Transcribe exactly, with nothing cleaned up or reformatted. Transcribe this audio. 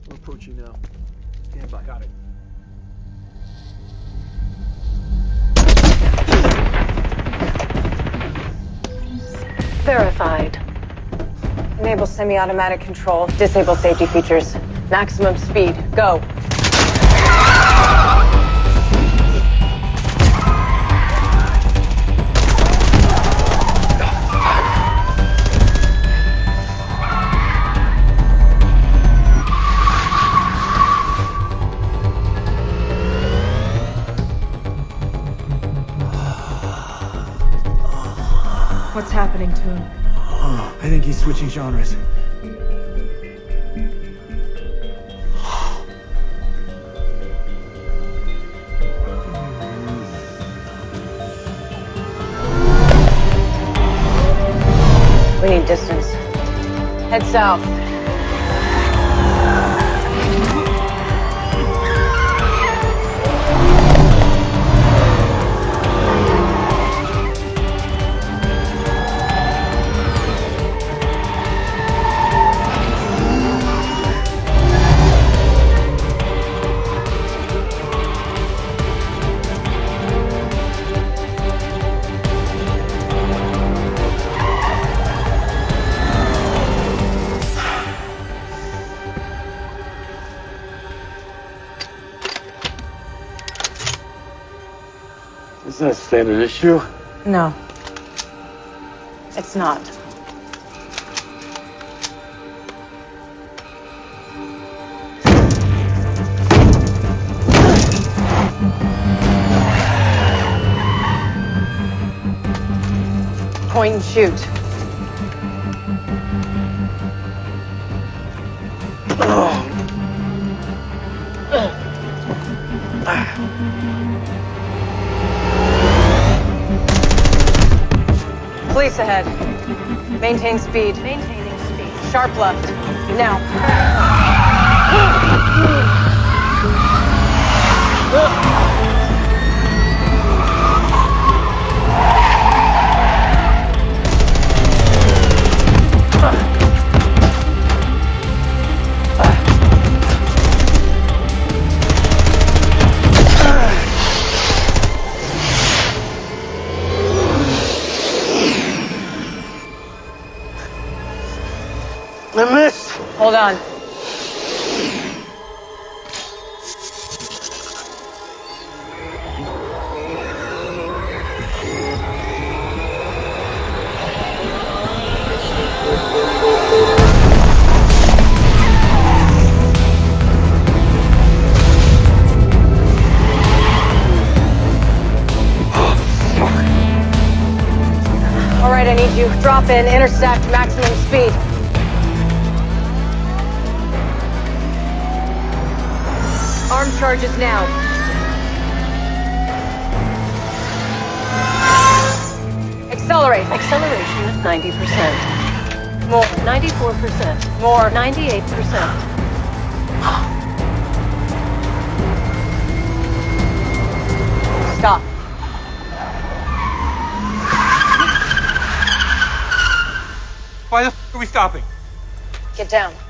We're approaching now. Stand by. Got it. Verified. Enable semi-automatic control. Disable safety features. Maximum speed. Go. What's happening to him? Oh, I think he's switching genres. We need distance. Head south. Is that stand an issue? No. It's not. Point and shoot. Police ahead. Maintain speed. Maintaining speed. Sharp left. Now. I missed! Hold on. All right, I need you. Drop in, intersect, maximum speed. Arm charges now. Accelerate. Acceleration at ninety percent. More. ninety-four percent. More. ninety-eight percent. Stop. Why the f are we stopping? Get down.